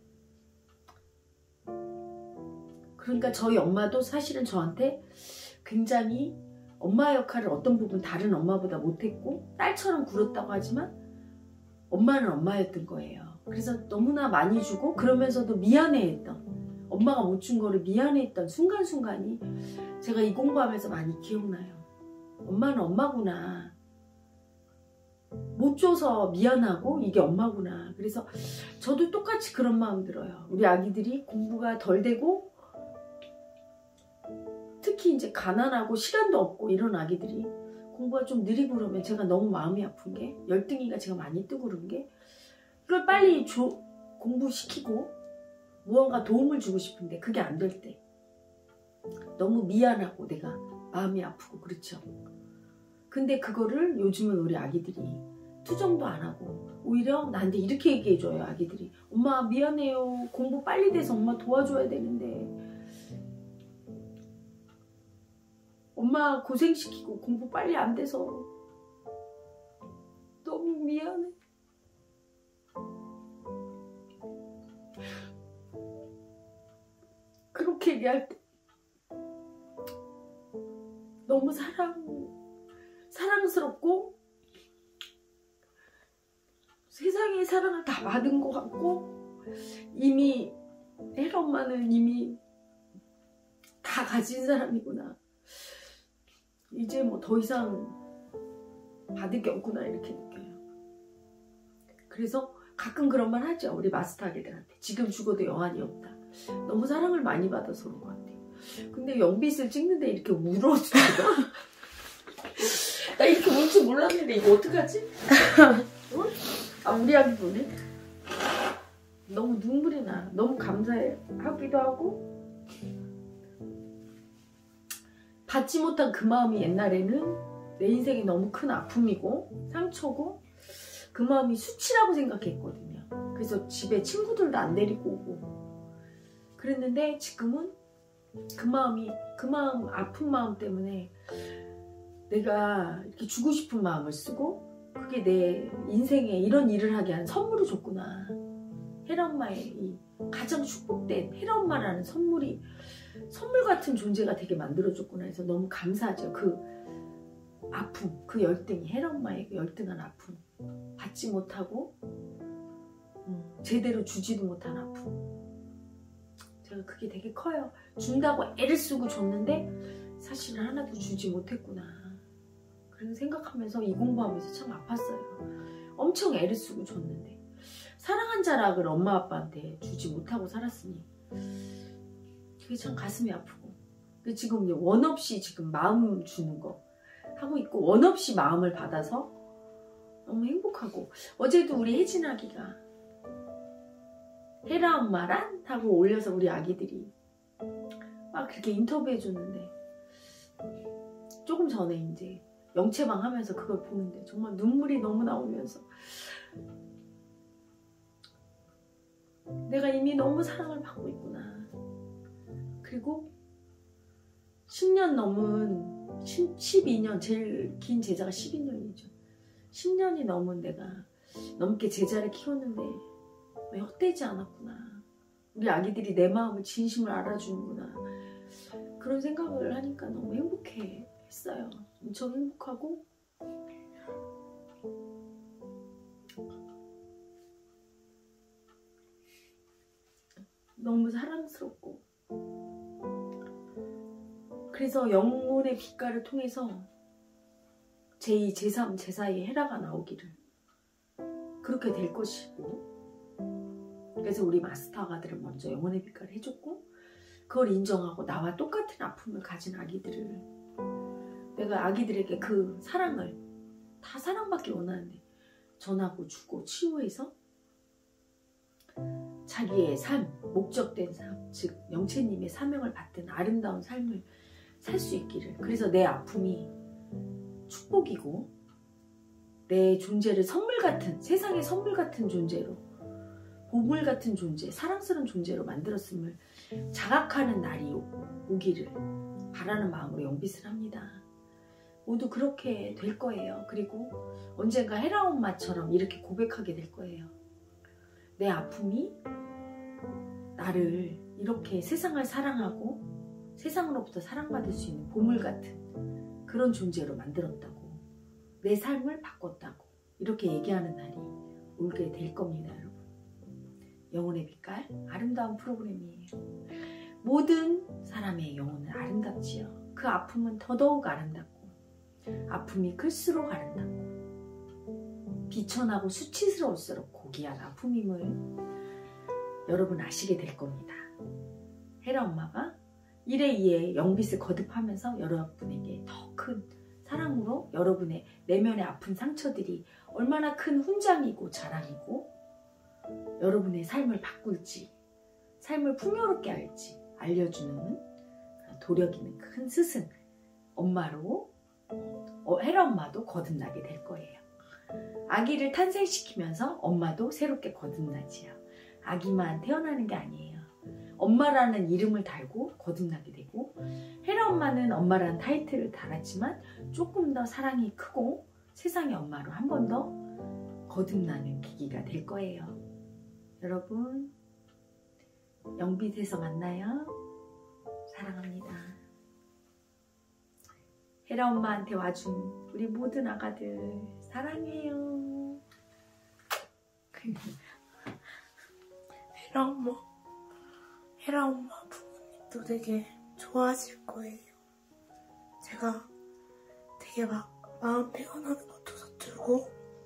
그러니까 저희 엄마도 사실은 저한테 굉장히 엄마 역할을 어떤 부분 다른 엄마보다 못했고 딸처럼 굴었다고 하지만 엄마는 엄마였던 거예요. 그래서 너무나 많이 주고 그러면서도 미안해했던, 엄마가 못 준 거를 미안해했던 순간순간이 제가 이 공부하면서 많이 기억나요. 엄마는 엄마구나, 못 줘서 미안하고 이게 엄마구나. 그래서 저도 똑같이 그런 마음 들어요. 우리 아기들이 공부가 덜 되고 특히 이제 가난하고 시간도 없고 이런 아기들이 공부가 좀 느리고 그러면 제가 너무 마음이 아픈 게, 열등이가 제가 많이 뜨고 그런 게, 이걸 빨리 공부시키고 무언가 도움을 주고 싶은데 그게 안 될 때 너무 미안하고 내가 마음이 아프고 그렇죠. 근데 그거를 요즘은 우리 아기들이 투정도 안 하고 오히려 나한테 이렇게 얘기해줘요. 아기들이 엄마 미안해요, 공부 빨리 돼서 엄마 도와줘야 되는데 엄마 고생시키고 공부 빨리 안 돼서 너무 미안해. 그렇게 얘기할 때 너무 사랑스럽고 세상의 사랑을 다 받은 것 같고, 이미 혜라 엄마는 이미 다 가진 사람이구나, 이제 뭐 더 이상 받을 게 없구나 이렇게 느껴요. 그래서 가끔 그런 말 하죠, 우리 마스터 아기들한테. 지금 죽어도 영환이 없다. 너무 사랑을 많이 받아서 그런 것 같아요. 근데 영빛을 찍는데 이렇게 울어주더라. 나 이렇게 울 줄 몰랐는데 이거 어떡하지? 어? 아, 우리 아기 보네. 너무 눈물이 나. 너무 감사하기도 하고 받지 못한 그 마음이 옛날에는 내 인생에 너무 큰 아픔이고 상처고 그 마음이 수치라고 생각했거든요. 그래서 집에 친구들도 안 데리고 오고 그랬는데 지금은 그 마음 아픈 마음 때문에 내가 이렇게 주고 싶은 마음을 쓰고 그게 내 인생에 이런 일을 하게 한 선물을 줬구나. 혜라 엄마의 이 가장 축복된 혜라 엄마라는 선물 같은 존재가 되게 만들어줬구나 해서 너무 감사하죠. 그 아픔, 그 열등이 혜라 엄마의 그 열등한 아픔 받지 못하고 제대로 주지도 못한 아픔 제가 그게 되게 커요. 준다고 애를 쓰고 줬는데 사실은 하나도 주지 못했구나. 그런 생각하면서 이 공부하면서 참 아팠어요. 엄청 애를 쓰고 줬는데 사랑한 자락을 엄마 아빠한테 주지 못하고 살았으니 그게 참 가슴이 아프고 지금 원 없이 지금 마음 주는 거 하고 있고 원 없이 마음을 받아서 너무 행복하고 어제도 우리 혜진 아기가 혜라 엄마란? 하고 올려서 우리 아기들이 막 그렇게 인터뷰해 줬는데 조금 전에 이제 영채방 하면서 그걸 보는데 정말 눈물이 너무 나오면서 내가 이미 너무 사랑을 받고 있구나. 그리고 10년 넘은 12년 제일 긴 제자가 12년이죠. 10년이 넘은 내가 넘게 제자를 키웠는데 왜 헛되지 않았구나. 우리 아기들이 내 마음을 진심을 알아주는구나. 그런 생각을 하니까 너무 행복해 했어요. 엄청 행복하고 너무 사랑스럽고 그래서 영혼의 빛깔을 통해서 제2, 제3, 제4의 혜라가 나오기를 그렇게 될 것이고 그래서 우리 마스터 아가들은 먼저 영혼의 빛깔을 해줬고 그걸 인정하고 나와 똑같은 아픔을 가진 아기들을 내가 아기들에게 그 사랑을 다 사랑받기 원하는데 전하고 주고 치유해서 자기의 삶, 목적된 삶, 즉 영채님의 사명을 받든 아름다운 삶을 살 수 있기를 그래서 내 아픔이 축복이고 내 존재를 선물 같은 세상의 선물 같은 존재로 보물 같은 존재, 사랑스러운 존재로 만들었음을 자각하는 날이 오기를 바라는 마음으로 영빛을 합니다. 모두 그렇게 될 거예요. 그리고 언젠가 혜라 엄마처럼 이렇게 고백하게 될 거예요. 내 아픔이 나를 이렇게 세상을 사랑하고 세상으로부터 사랑받을 수 있는 보물 같은 그런 존재로 만들었다고 내 삶을 바꿨다고 이렇게 얘기하는 날이 오게 될 겁니다. 여러분. 영혼의 빛깔 아름다운 프로그램이에요. 모든 사람의 영혼은 아름답지요. 그 아픔은 더더욱 아름답고 아픔이 클수록 아름답고 비천하고 수치스러울수록 고귀한 아픔임을 여러분 아시게 될 겁니다. 혜라 엄마가 1에 2에 영빛을 거듭하면서 여러분에게 더 큰 사랑으로 여러분의 내면의 아픈 상처들이 얼마나 큰 훈장이고 자랑이고 여러분의 삶을 바꿀지 삶을 풍요롭게 할지 알려주는 도력 있는 큰 스승 엄마로 혜라 엄마도 거듭나게 될 거예요. 아기를 탄생시키면서 엄마도 새롭게 거듭나지요. 아기만 태어나는 게 아니에요. 엄마라는 이름을 달고 거듭나게 되고 혜라 엄마는 엄마라는 타이틀을 달았지만 조금 더 사랑이 크고 세상의 엄마로 한 번 더 거듭나는 계기가 될 거예요. 여러분 영빛에서 만나요. 사랑합니다. 혜라 엄마한테 와준 우리 모든 아가들 사랑해요. 혜라 엄마 부모님도 되게 좋아하실 거예요. 제가 되게 막 마음 표현하는 것도 서툴고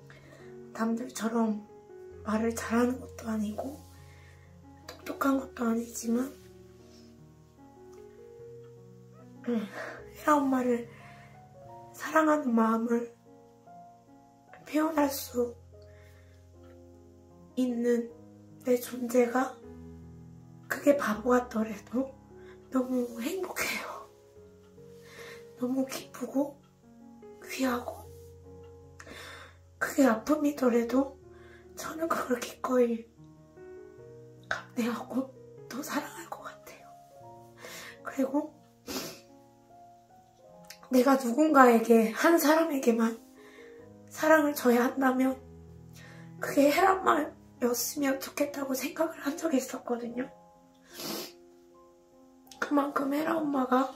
남들처럼 말을 잘하는 것도 아니고 똑똑한 것도 아니지만 혜라 엄마를 사랑하는 마음을 표현할 수 있는 내 존재가 그게 바보 같더라도 너무 행복해요. 너무 기쁘고 귀하고, 그게 아픔이더라도 저는 그걸 기꺼이 감내하고 더 사랑할 것 같아요. 그리고 내가 누군가에게, 한 사람에게만 사랑을 줘야 한다면 그게 헤라엄마였으면 좋겠다고 생각을 한 적이 있었거든요. 그만큼 헤라엄마가,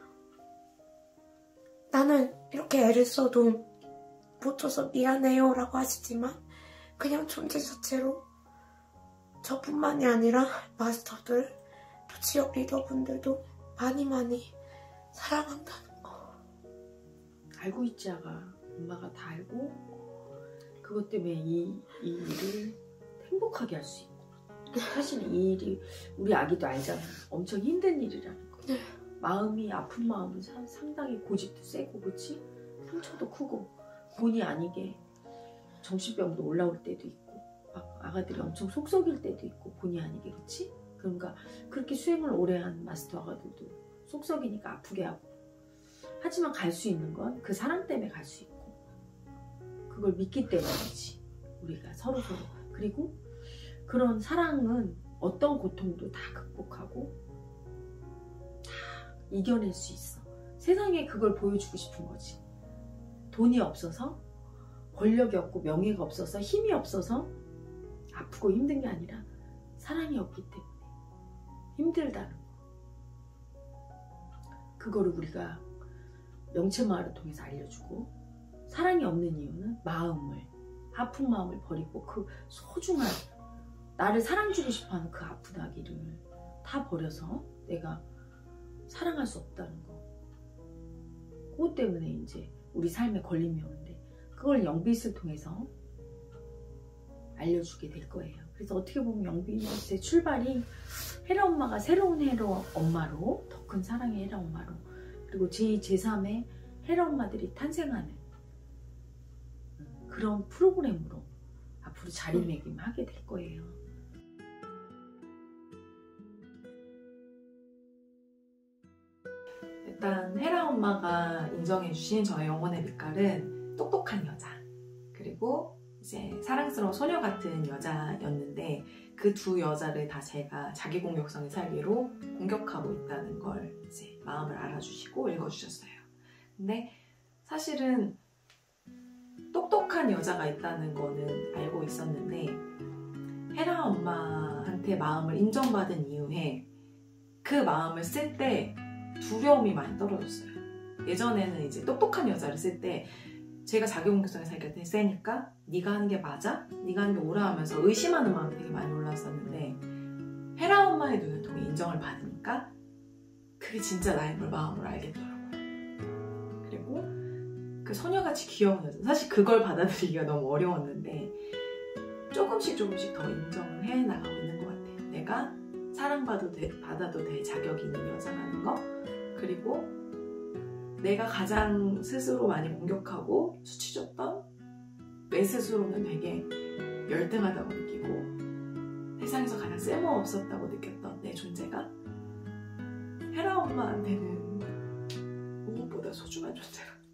나는 이렇게 애를 써도 못 줘서 미안해요 라고 하시지만 그냥 존재 자체로 저뿐만이 아니라 마스터들, 또 지역 리더분들도 많이 사랑한다는 거. 알고 있지, 아가. 엄마가 다 알고 그것 때문에 이 일을 행복하게 할 수 있고, 사실 이 일이 우리 아기도 알잖아. 엄청 힘든 일이라는 거. 마음이, 아픈 마음은 상당히 고집도 세고, 그치? 상처도 크고, 본의 아니게 정신병도 올라올 때도 있고, 막 아가들이 엄청 속썩일 때도 있고, 본의 아니게, 그치? 그러니까 그렇게 수행을 오래 한 마스터 아가들도 속썩이니까 아프게 하고, 하지만 갈 수 있는 건 그 사랑 때문에 갈 수 있고, 그걸 믿기 때문이지. 우리가 서로. 그리고 그런 사랑은 어떤 고통도 다 극복하고 다 이겨낼 수 있어. 세상에 그걸 보여주고 싶은 거지. 돈이 없어서, 권력이 없고, 명예가 없어서, 힘이 없어서 아프고 힘든 게 아니라 사랑이 없기 때문에 힘들다는 거. 그거를 우리가 명체마을을 통해서 알려주고, 사랑이 없는 이유는 마음을, 아픈 마음을 버리고 그 소중한, 나를 사랑주고 싶어하는 그 아픈 아기를 다 버려서 내가 사랑할 수 없다는 거. 그것 때문에 이제 우리 삶에 걸림이 오는데, 그걸 영빛을 통해서 알려주게 될 거예요. 그래서 어떻게 보면 영빛의 출발이 헤라엄마가 새로운 헤라엄마로, 더 큰 사랑의 헤라엄마로, 그리고 제2, 제3의 헤라엄마들이 탄생하는 그런 프로그램으로 앞으로 자리매김하게 될 거예요. 일단 헤라엄마가 인정해주신 저의 영혼의 빛깔은 똑똑한 여자, 그리고 이제 사랑스러운 소녀 같은 여자였는데, 그 두 여자를 다 제가 자기 공격성의 살기로 공격하고 있다는 걸 이제 마음을 알아주시고 읽어주셨어요. 근데 사실은 똑똑한 여자가 있다는 거는 알고 있었는데, 헤라엄마한테 마음을 인정받은 이후에 그 마음을 쓸 때 두려움이 많이 떨어졌어요. 예전에는 이제 똑똑한 여자를 쓸 때 제가 자기 공격성의 살기가 세니까 네가 하는 게 맞아? 네가 하는 게 옳아? 하면서 의심하는 마음이 되게 많이 올랐었는데, 헤라엄마의 눈을 통해 인정을 받으니까 그게 진짜 나의 마음을 알겠더라고요. 그리고 그 소녀같이 귀여운 여자, 사실 그걸 받아들이기가 너무 어려웠는데 조금씩 더 인정을 해나가고 있는 것 같아요. 내가 사랑받아도 될 자격이 있는 여자라는 거, 그리고 내가 가장 스스로 많이 공격하고 수치줬던, 내 스스로는 되게 열등하다고 느끼고 세상에서 가장 쓸모없었다고 느꼈던 내 존재가 헤라엄마한테는 무엇보다 소중한 존재라는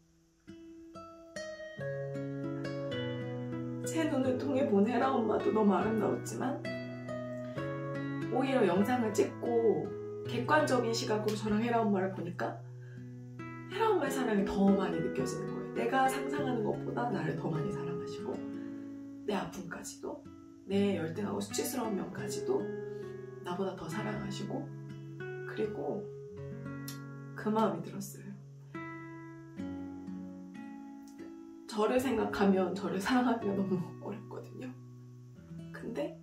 거. 제 눈을 통해 본 헤라엄마도 너무 아름다웠지만, 오히려 영상을 찍고 객관적인 시각으로 저랑 헤라엄마를 보니까 헤라엄마의 사랑이 더 많이 느껴지는 거예요. 내가 상상하는 것보다 나를 더 많이 사랑하시고, 내 아픔까지도, 내 열등하고 수치스러운 면까지도 나보다 더 사랑하시고, 그리고 그 마음이 들었어요. 저를 생각하면, 저를 사랑하기가 너무 어렵거든요. 근데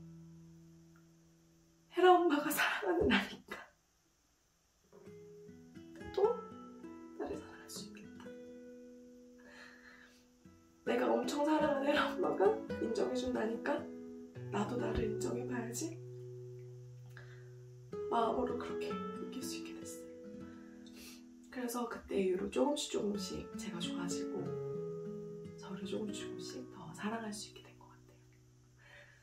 헤라엄마가 사랑하는 나니까 또 나를 사랑할 수 있겠다. 내가 엄청 사랑하는 헤라엄마가 인정해준다니까 나도 나를 인정해봐야지. 마음으로 그렇게 느낄 수 있게 됐어요. 그래서 그때 이후로 조금씩 제가 좋아지고, 저를 조금씩 더 사랑할 수 있게 된 것 같아요.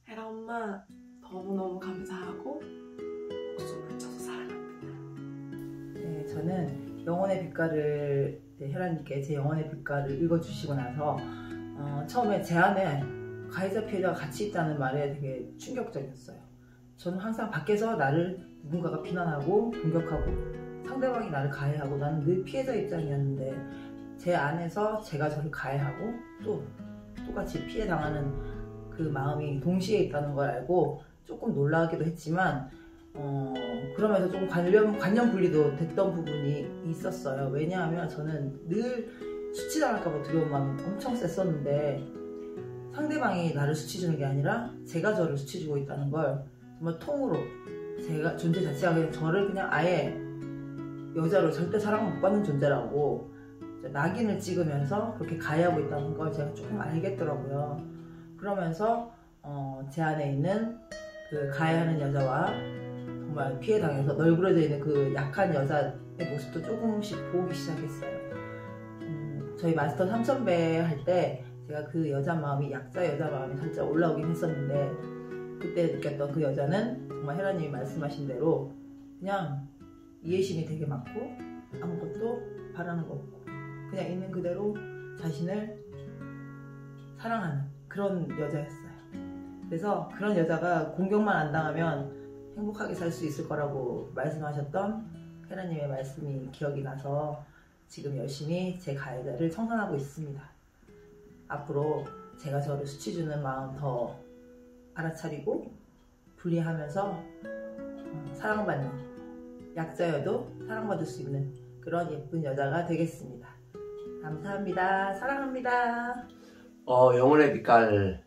헤라 엄마 너무너무 감사하고 목숨 바쳐서 사랑합니다. 네, 저는 영혼의 빛깔을 혜라님께 제 영혼의 빛깔을 읽어주시고 나서 처음에 제 안에 가해자 피해자가 같이 있다는 말에 되게 충격적이었어요. 저는 항상 밖에서 나를 누군가가 비난하고 공격하고 상대방이 나를 가해하고 나는 늘 피해자 입장이었는데 제 안에서 제가 저를 가해하고 또 똑같이 피해 당하는 그 마음이 동시에 있다는 걸 알고 조금 놀라기도 했지만 그러면서 조금 관념 분리도 됐던 부분이 있었어요. 왜냐하면 저는 늘 수치당할까봐 두려운 마음이 엄청 셌었는데 상대방이 나를 수치주는 게 아니라 제가 저를 수치주고 있다는 걸 정말 통으로 제가 존재 자체가 그냥 저를 그냥 아예 여자로 절대 사랑을 못 받는 존재라고 낙인을 찍으면서 그렇게 가해하고 있다는 걸 제가 조금 알겠더라고요. 그러면서 제 안에 있는 그 가해하는 여자와 정말 피해당해서 널브러져 있는 그 약한 여자의 모습도 조금씩 보기 시작했어요. 저희 마스터 3000배 할 때 제가 그 여자 마음이 약자 여자 마음이 살짝 올라오긴 했었는데 그때 느꼈던 그 여자는 정말 혜라님이 말씀하신 대로 그냥 이해심이 되게 많고 아무것도 바라는 거 없고 그냥 있는 그대로 자신을 사랑하는 그런 여자였어요. 그래서 그런 여자가 공격만 안 당하면 행복하게 살 수 있을 거라고 말씀하셨던 혜라님의 말씀이 기억이 나서 지금 열심히 제 가해자를 청산하고 있습니다. 앞으로 제가 저를 수치주는 마음 더 알아차리고 분리하면서 사랑받는 약자여도 사랑받을 수 있는 그런 예쁜 여자가 되겠습니다. 감사합니다. 사랑합니다. 영혼의 빛깔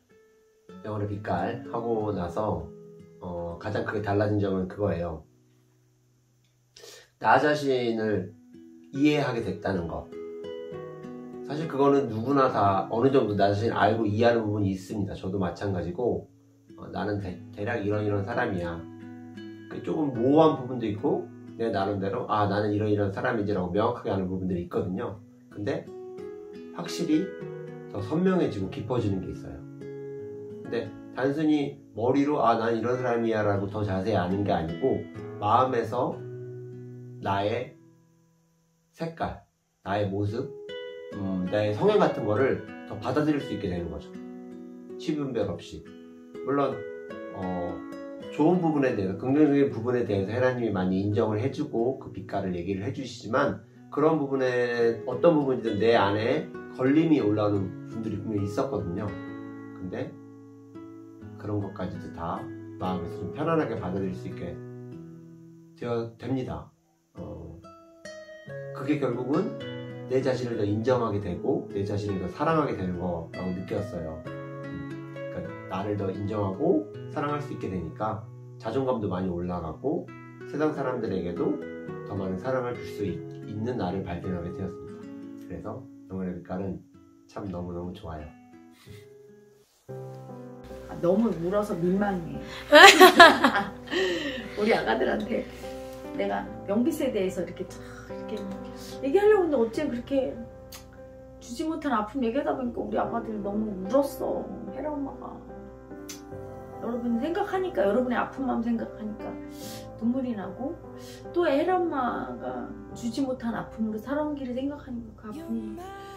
하고 나서 가장 크게 달라진 점은 그거예요. 나 자신을 이해하게 됐다는 것. 사실 그거는 누구나 다 어느 정도 나 자신을 알고 이해하는 부분이 있습니다. 저도 마찬가지고 나는 대략 이런 사람이야. 조금 모호한 부분도 있고 내 나름대로 나는 이런 사람이지라고 명확하게 아는 부분들이 있거든요. 근데 확실히 더 선명해지고 깊어지는 게 있어요. 근데 단순히 머리로 난 이런 사람이야 라고 더 자세히 아는 게 아니고 마음에서 나의 색깔, 나의 모습, 나의 성향 같은 거를 더 받아들일 수 있게 되는 거죠. 치분별 없이. 물론 좋은 부분에 대해서, 긍정적인 부분에 대해서 혜라님이 많이 인정을 해주고 그 빛깔을 얘기를 해주시지만 그런 부분에 어떤 부분이든 내 안에 걸림이 올라오는 분들이 분명히 있었거든요. 근데 그런 것까지도 다 마음에서 좀 편안하게 받아들일 수 있게 됩니다. 그게 결국은 내 자신을 더 인정하게 되고 내 자신을 더 사랑하게 되는 거라고 느꼈어요. 그러니까 나를 더 인정하고 사랑할 수 있게 되니까 자존감도 많이 올라가고 세상 사람들에게도 더 많은 사랑을 줄 수 있는 나를 발견하게 되었습니다. 그래서 영혼의 빛깔은 참 너무너무 좋아요. 너무 울어서 민망해. 우리 아가들한테 내가 영빛에 대해서 이렇게 얘기하려고 했는데 어째 그렇게 주지 못한 아픔 얘기하다 보니까 우리 아가들 너무 울었어. 혜라 엄마가. 여러분 생각하니까, 여러분의 아픈 마음 생각하니까 눈물이 나고, 또 혜라 엄마가 주지 못한 아픔으로 살아온 길을 생각하니까 그 아픔이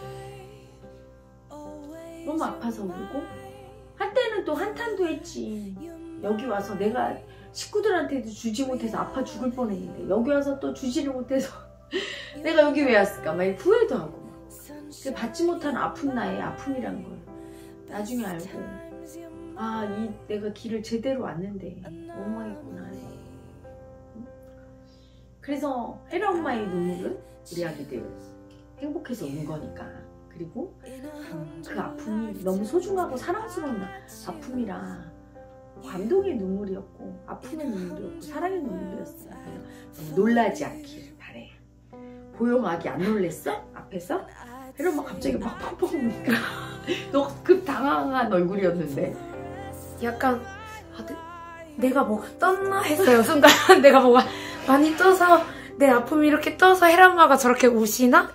너무 아파서 울고, 한때는 또 한탄도 했지. 여기 와서 내가 식구들한테도 주지 못해서 아파 죽을 뻔했는데 여기 와서 또 주지를 못해서 내가 여기 왜 왔을까 막 후회도 하고 그 받지 못한 아픈 나의 아픔이란 걸 나중에 알고 내가 길을 제대로 왔는데 엉망했구나. 그래서 혜라 엄마의 눈물은 우리 아기들 행복해서 우는 거니까. 그리고 그 아픔이 너무 소중하고 사랑스러운 아픔이라 감동의 눈물이었고 아픔의 눈물이었고 사랑의 눈물이었어요. 놀라지 않기를 바래. 보영아기 안 놀랬어? 앞에서? 혜라 엄마 갑자기 막 펑펑 우니까 너 급 당황한 얼굴이었는데 약간 내가 뭐가 떴나 했어요. 순간 내가 뭐가 많이 떠서 내 아픔이 이렇게 떠서 혜라 엄마가 저렇게 우시나?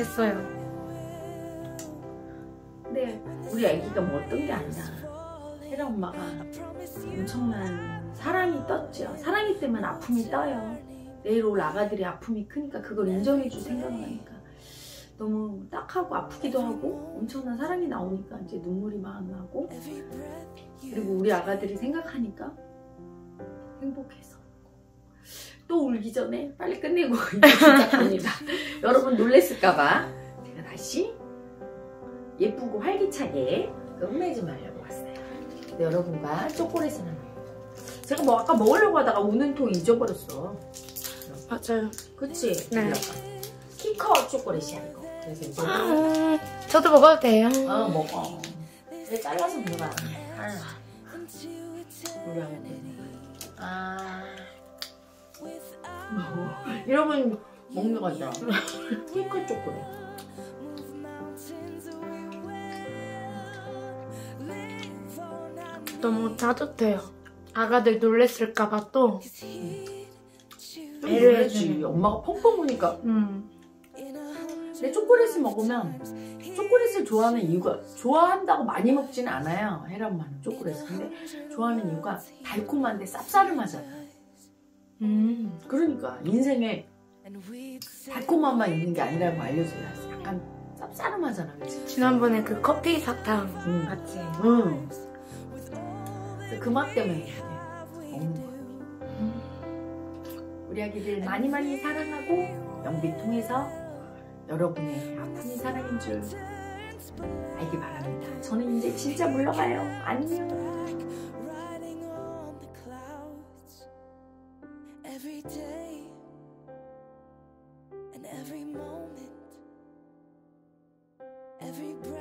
했어요. 근데 우리 애기가 뭐 어떤 게 아니라 헤라 엄마가 엄청난 사랑이 떴죠. 사랑이 뜨면 아픔이 떠요. 내일 올 아가들이 아픔이 크니까 그걸 인정해줄 생각을 하니까 너무 딱하고 아프기도 하고 엄청난 사랑이 나오니까 이제 눈물이 막 나고, 그리고 우리 아가들이 생각하니까 행복해서 또 울기 전에 빨리 끝내고 이제 시작합니다. 여러분 놀랬을까봐 제가 다시 예쁘고 활기차게 끝내지 말려고 왔어요. 근데 여러분과 초콜릿을 하나, 제가 뭐 아까 먹으려고 하다가 우는 통 잊어버렸어. 맞아요. 그치? 네. 키커 초콜릿이야 이거. 그래서 이제 저도 먹어도 돼요? 먹어. 그래 잘라서 먹어봐. 우리 아한테. 이러면 먹는 거죠. 키커 초콜릿. 너무 따뜻해요. 아가들 놀랬을까봐 또 배려해주지. 엄마가 펑펑 우니까. 근데 초콜릿을 먹으면, 초콜릿을 좋아하는 이유가, 좋아한다고 많이 먹지는 않아요. 헤라 엄마는 초콜릿을. 근데 좋아하는 이유가 달콤한데 쌉싸름하잖아. 그러니까 인생에 달콤함만 있는 게 아니라고 알려줘요. 약간 쌉싸름하잖아, 그치? 지난번에 그 커피 사탕 같이. 그 맛 때문에 먹는 거예요. 우리 아기들 많이 많이 사랑하고 영빈 통해서 여러분의 아픔이 사랑인 줄 알기 바랍니다. 저는 이제 진짜 물러가요. 안녕. every